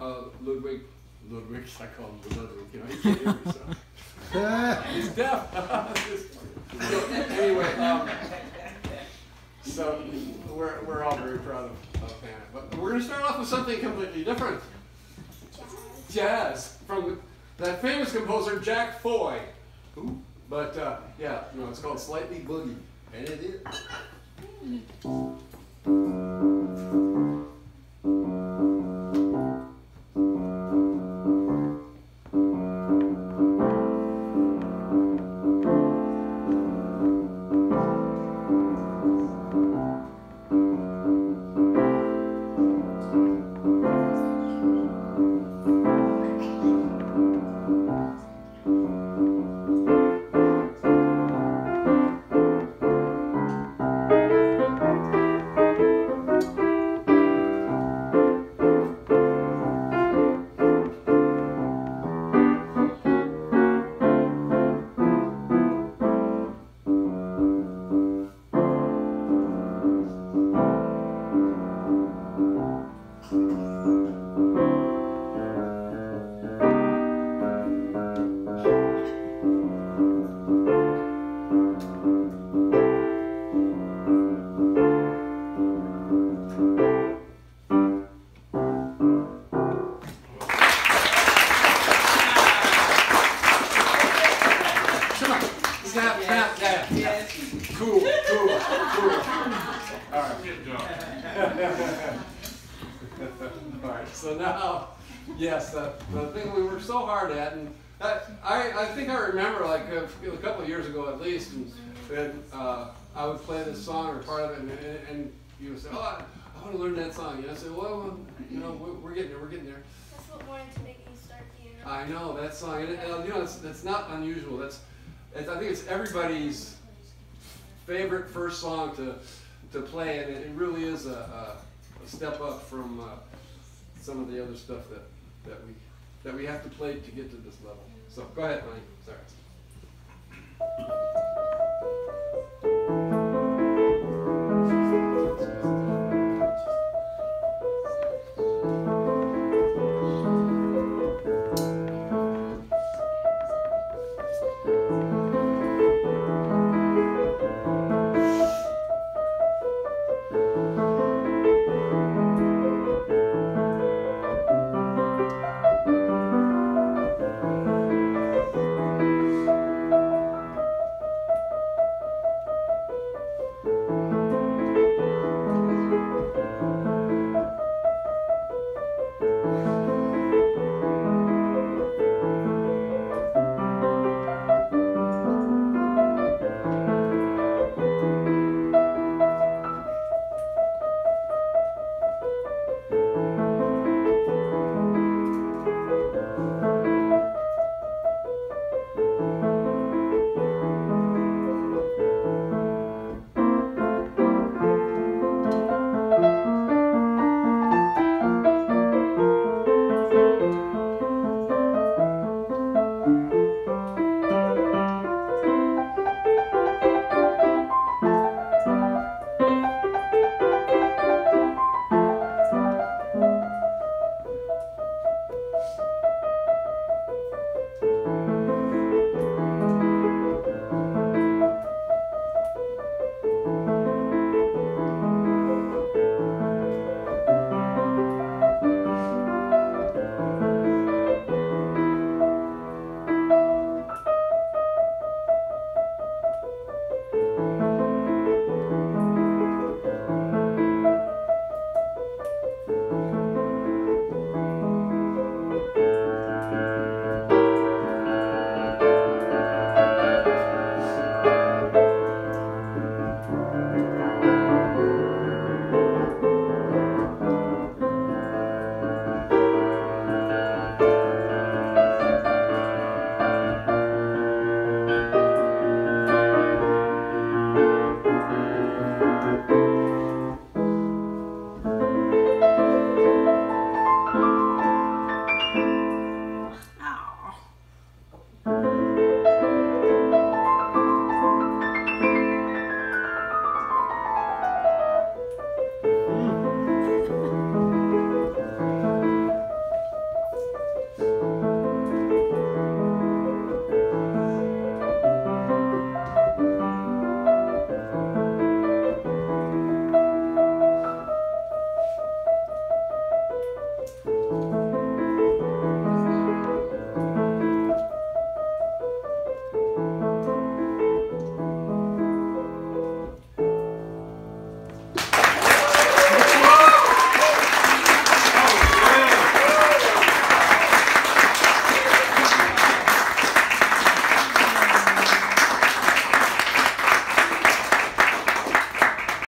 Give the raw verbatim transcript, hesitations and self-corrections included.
uh, Ludwig, Ludwig, I call him Ludwig, you know, he can't hear me, so. He's deaf. So, anyway, um, so we're, we're all very proud of, of Hannah. But we're going to start off with something completely different. Jazz. Jazz, from that famous composer Jack Foy. Ooh. But, uh, yeah, you know, it's called Slightly Boogie. And it is. So now, yes, the, the thing we worked so hard at, and I, I, I think I remember like a, a couple of years ago at least, and, and uh, I would play this song or part of it, and, and, and you would say, oh, I, I want to learn that song. And I said, well, you know, we're, we're getting there, we're getting there. That's what wanted to make me start piano. I know, that song, and, and you know, it's, it's not unusual. That's, it's, I think it's everybody's favorite first song to, to play, and it, it really is a, a, a step up from uh, some of the other stuff that, that we that we have to play to get to this level. So go ahead, Bonnie. Sorry.